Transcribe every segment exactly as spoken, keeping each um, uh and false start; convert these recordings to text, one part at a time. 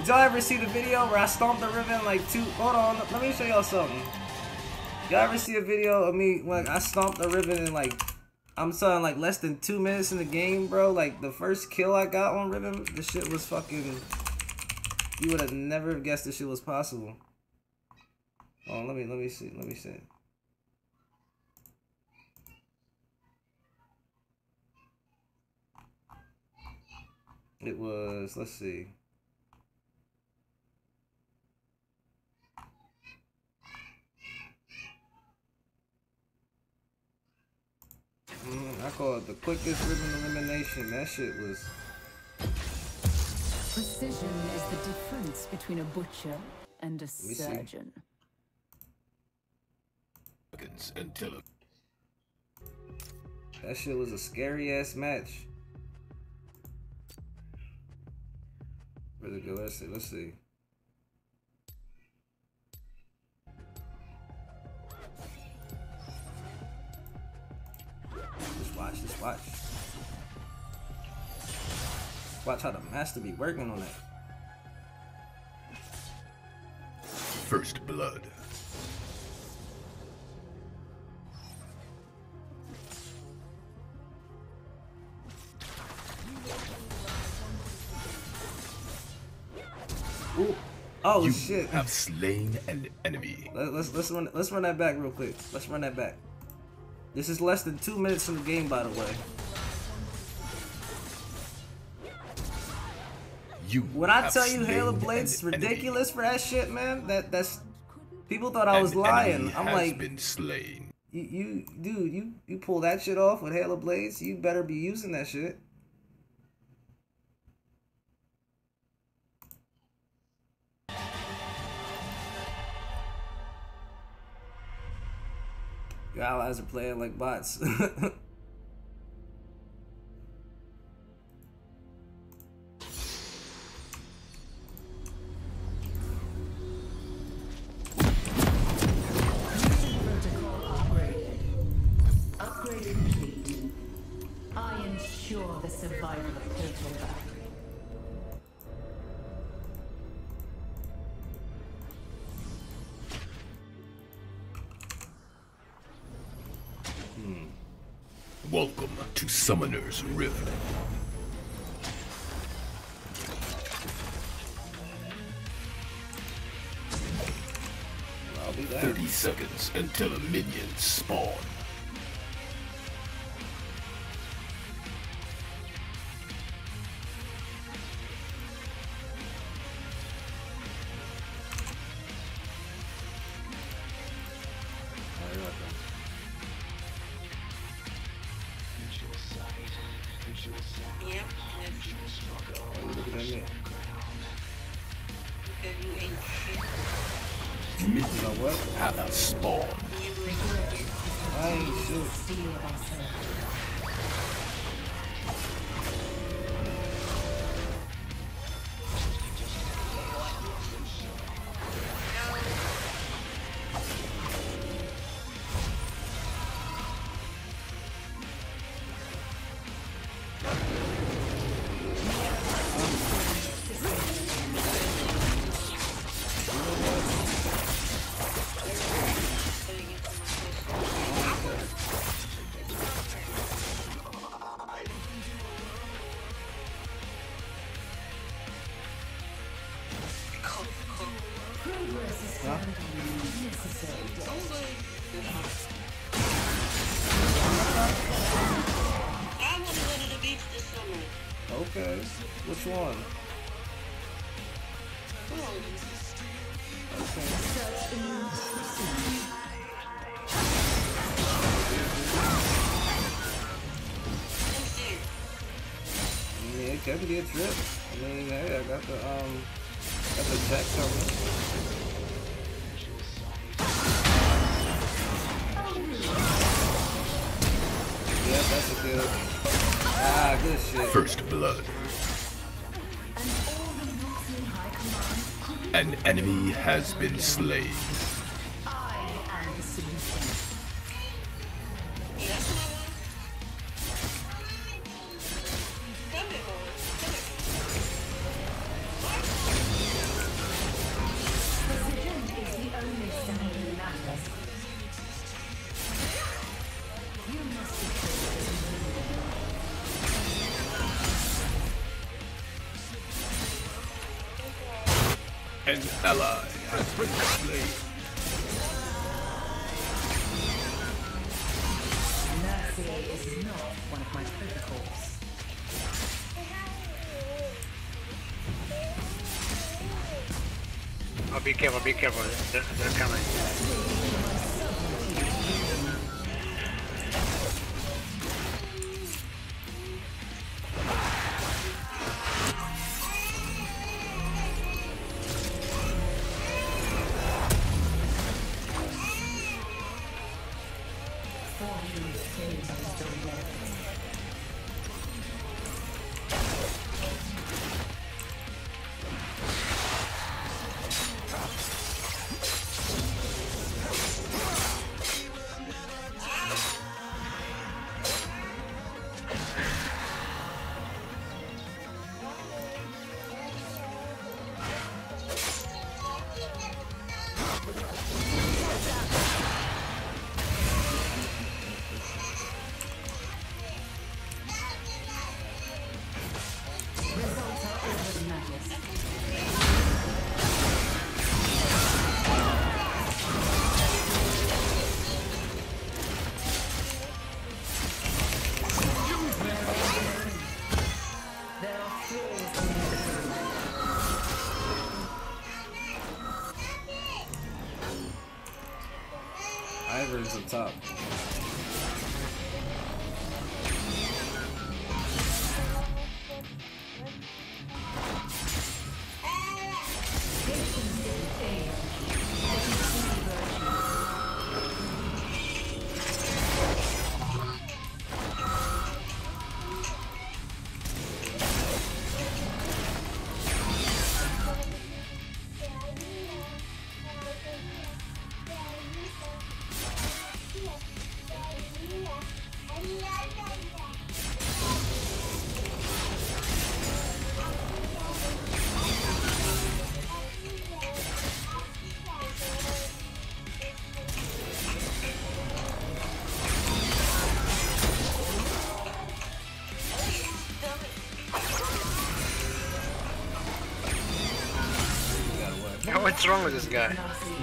Did y'all ever see the video where I stomped the Riven like two? Hold on, let me show y'all something. Y'all ever see a video of me when I stomped the Riven in like, I'm saying like less than two minutes in the game, bro? Like the first kill I got on Riven, the shit was fucking. You would have never guessed this shit was possible. Oh, let me let me see, let me see. It was, let's see. Mm, I call it the quickest Riven elimination. That shit was. Precision is the difference between a butcher and a surgeon. Until that shit was a scary ass match. Where's it go? Let's see. Let's see. Just watch. Just watch. Watch how the master be working on it. First blood. Ooh. Oh you shit! Have slain an enemy. Let, let's let's run let's run that back real quick. Let's run that back. This is less than two minutes in the game, by the way. You when I tell you Hail of Blades is ridiculous enemy. For that shit, man, that that's people thought I was an lying. I'm has like, been slain. You, you, dude, you you pull that shit off with Hail of Blades, you better be using that shit. Your allies are playing like bots. Welcome to Summoner's Rift. I'll be there. Thirty seconds until a minion spawn. Have a spawn. I ain't shit. Okay, which one? Okay. Yeah, it could be a trip. I mean, hey, I got the um, got the check coming. Yeah, that's a good. Ah, good shit. First blood. An enemy has been slain. An ally has been slain. Mercy is not one of my protocols. Oh, be careful, be careful. They're, they're coming. Ivor's up top. What's wrong with this guy?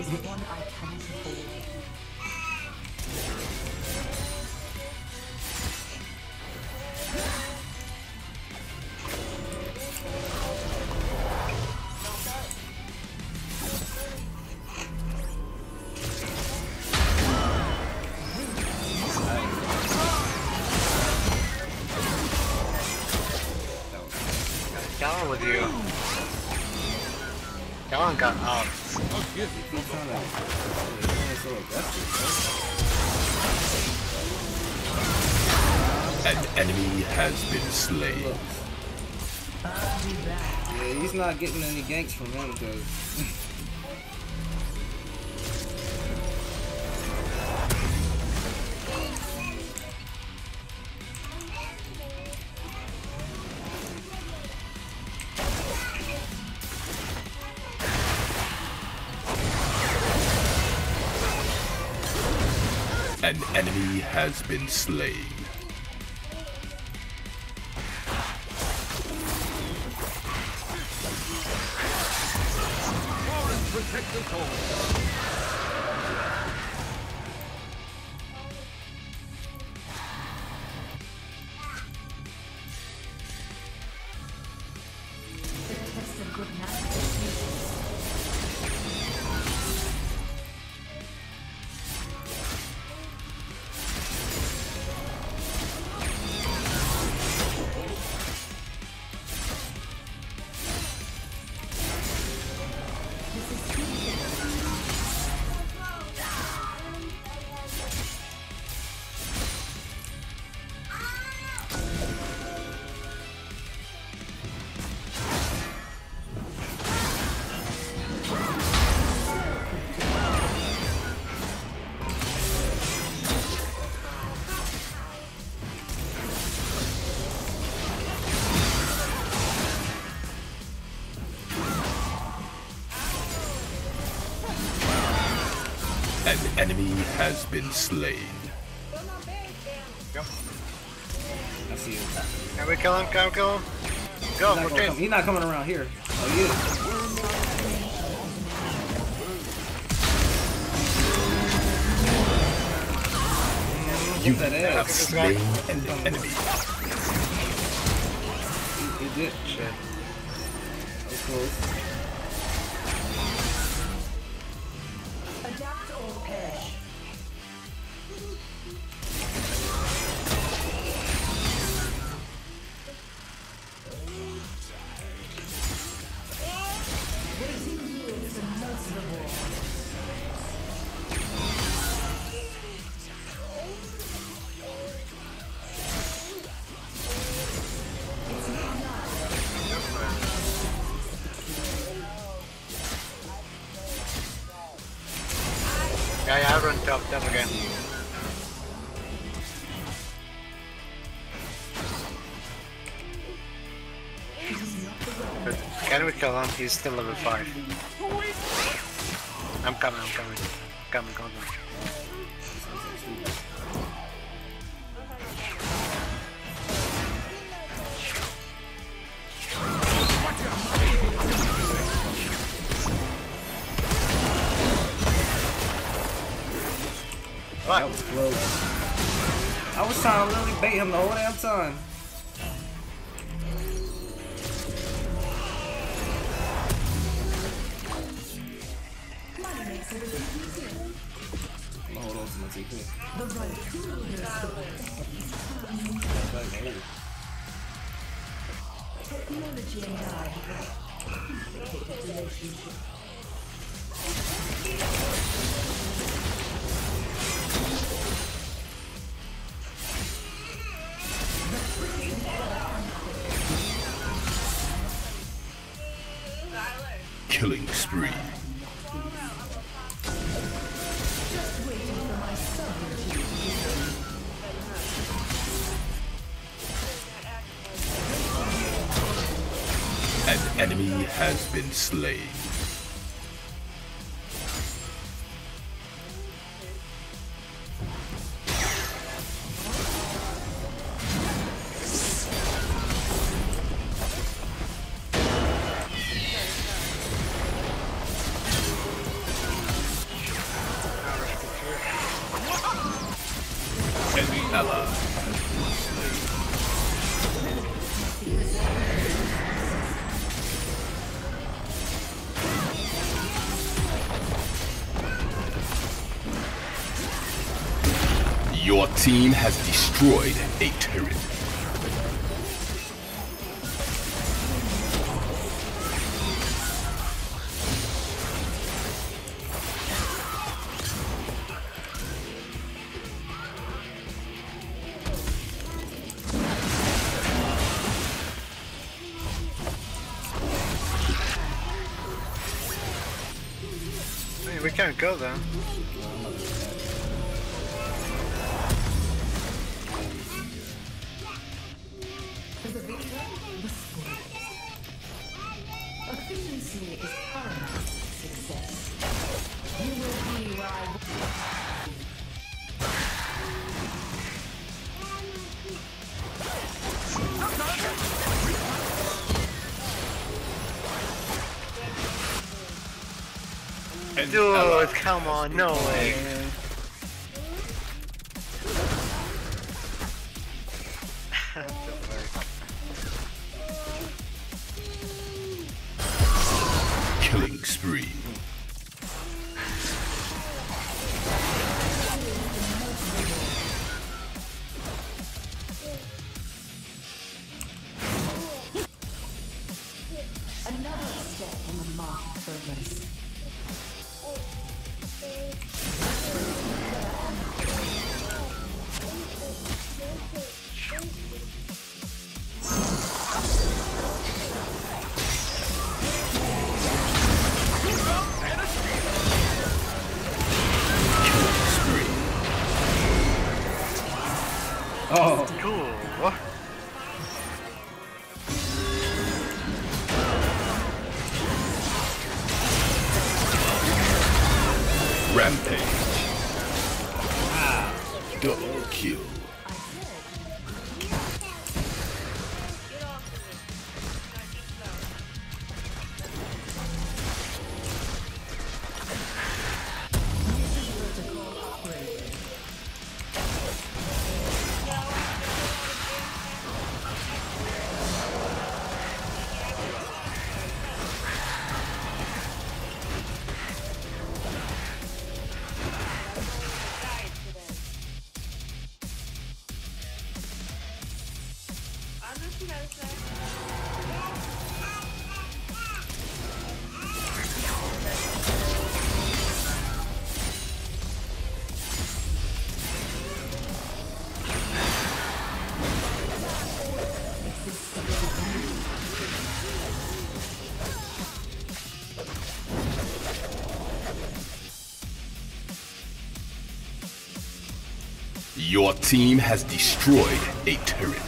Down with you. Down got out. An enemy has been slain. Yeah, he's not getting any ganks from him because. An enemy has been slain. Protect the home. An enemy has been slain. Go. I see you. Can we kill him? Can we kill him? Go, He's not, rotate. come, he's not coming around here. Oh, yeah. You that have ass. slain an enemy. He did. Shit. That was close. Adapt or perish. Yeah, yeah, I run top, top again. But can we kill him? He's still level five. I'm coming, I'm coming. Coming, coming. What? That was close. I was trying to literally bait him the whole damn time. I'm gonna hold on to my T P. Technology and I have a complicated relationship. Killing spree. An enemy has been slain. Enemy ally has been slain. Your team has destroyed a turret. Hey, we can't go then. Efficiency is paramount to success. You will be where I want. An Dude, ally come on, no way. killing spree. Another step on the mark of progress. Oh, Cool. Rampage. Double kill. Your team has destroyed a turret.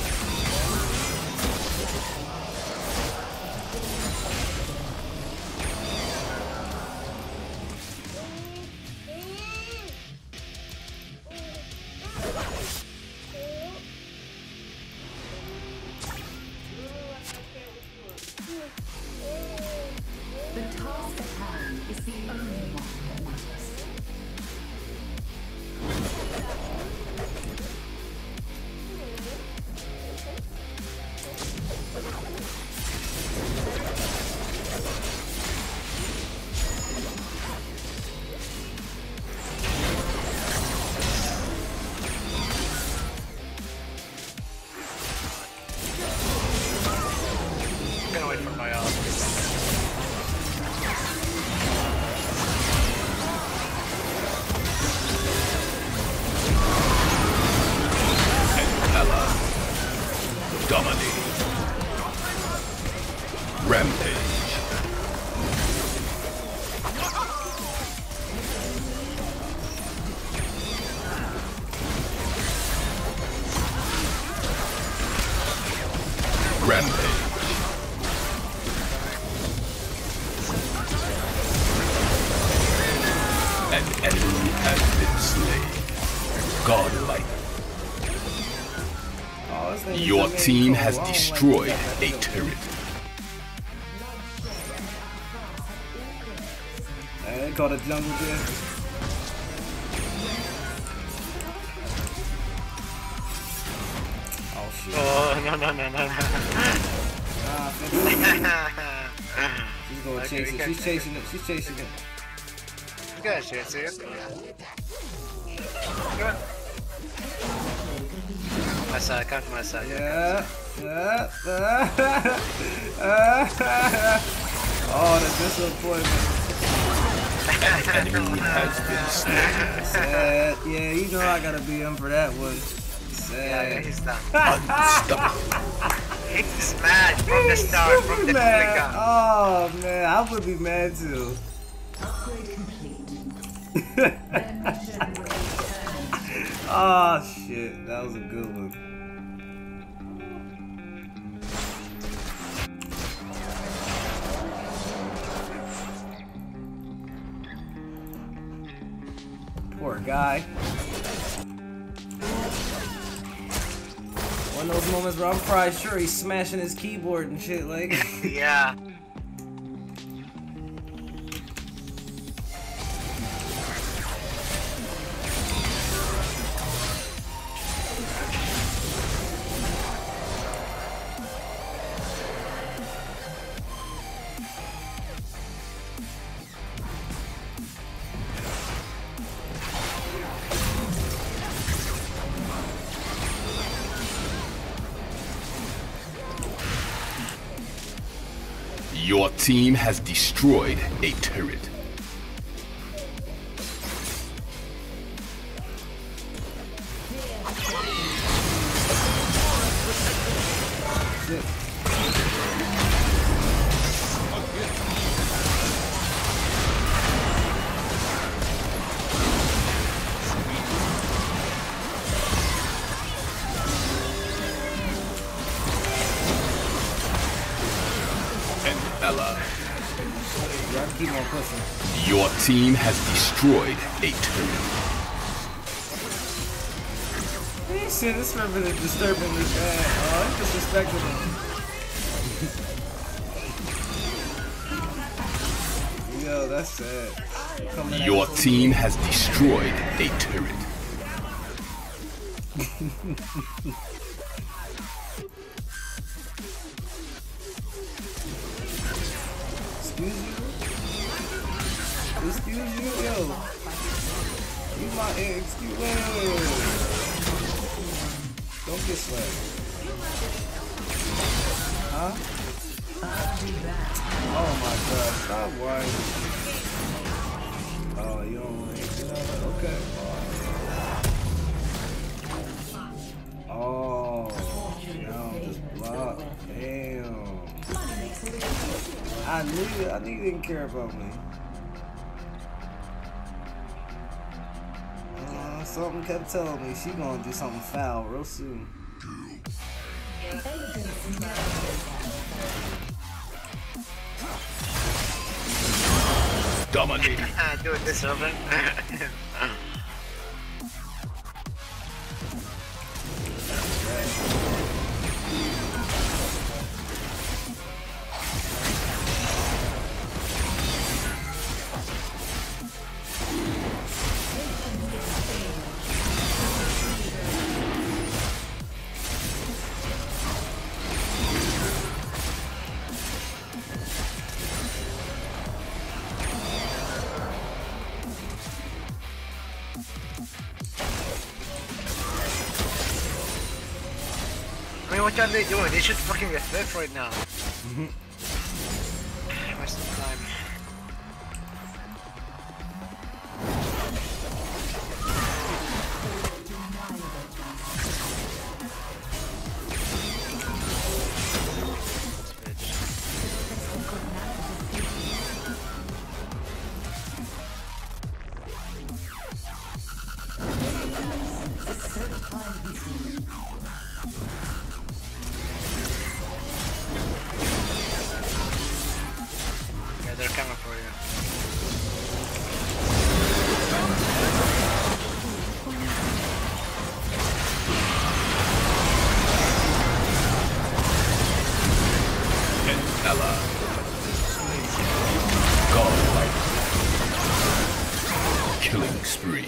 The task at hand is the only one that matters. Gonna wait for my uh, Ella. Dominate. Rampage. Rampage. An enemy has been slain. Godlike. Oh, this thing is Your amazing. team Cool. has I don't like destroyed that. a turret. Man, they call it jungle gym. Oh shit. oh no no no no no. Ah, fifty. She's gonna Okay, chase we it. got She's that. chasing it. She's chasing it. Good shit, see it. My side, come to my side. Yeah. Yeah. Oh, the disappointment. An enemy has been slain. Sad. Yeah, you know I gotta be in for that one. Yeah, yeah, Sad. he's done. Unstoppable. He's mad from the start, from the, from the Man, gun. oh man, I would be mad too. Upgrade complete. Then generate turn. Oh shit, that was a good one. Poor guy. One of those moments where I'm probably sure he's smashing his keyboard and shit like. Yeah. Your team has destroyed a turret. Shit. And Ella. You have to keep on pushing. Your team has destroyed a turret. Hey, shit, this river is disturbing me, man. Oh, I'm disrespecting him. Yo, that's sad. Coming at Your us. team has destroyed a turret. Excuse you? Excuse you? Yo. You my excuse. Wait, wait, wait, wait. Don't get slapped. Huh? Oh my god, stop whining. Oh, you don't want to hit that? Okay. Oh, now I'm just blocked. Damn. I knew it. I knew you didn't care about me. Uh, Something kept telling me she gonna do something foul real soon. Dominating. Do it this over. I mean, what are they doing? They should fucking get fifth right now. Mm-hmm. Waste of time. Yeah, they're coming for you. An ally. Godlike. Killing spree.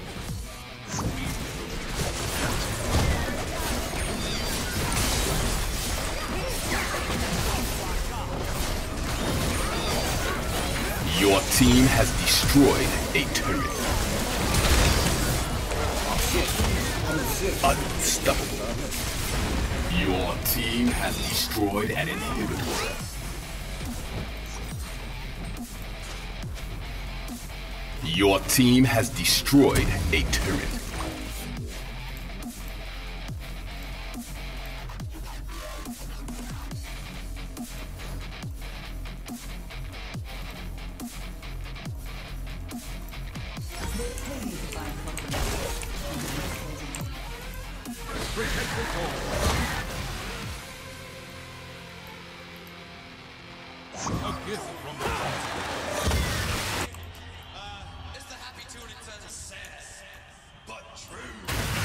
Your team has destroyed a turret. Unstoppable. Your team has destroyed an inhibitor. Your team has destroyed a turret. Protect the home. A gift from the It's the happy tune in terms of sense, but true.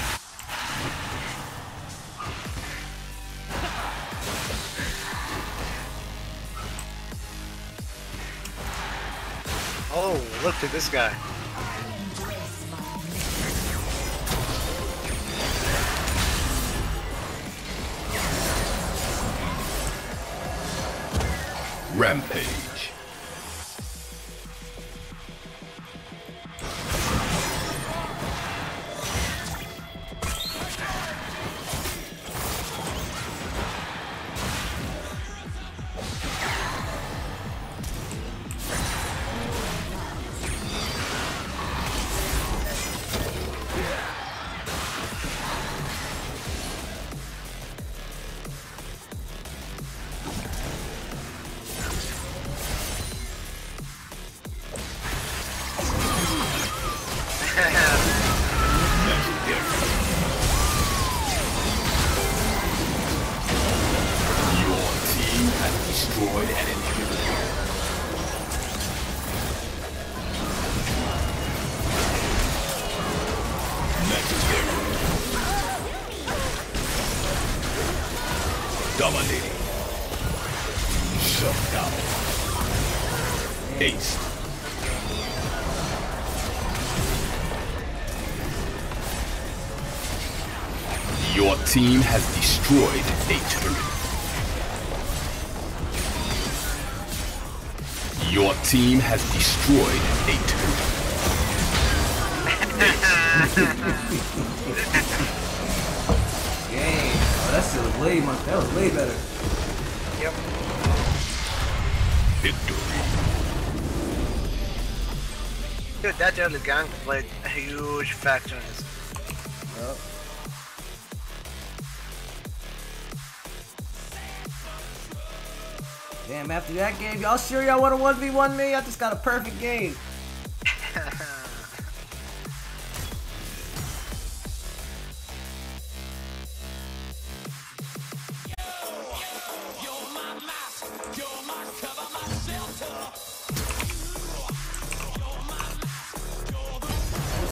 Oh, look at this guy. Rampage. Your team has destroyed an inhibitor. Legendary. Dominating. Shut down. Ace. Your team has destroyed a turret. Your team has destroyed a turret. Dang, oh, that's still way much. That was way better. Yep. Victory. Dude, that early gang played a huge factor in this. Yup. Damn, after that game, y'all sure y'all want to one v one me? I just got a perfect game.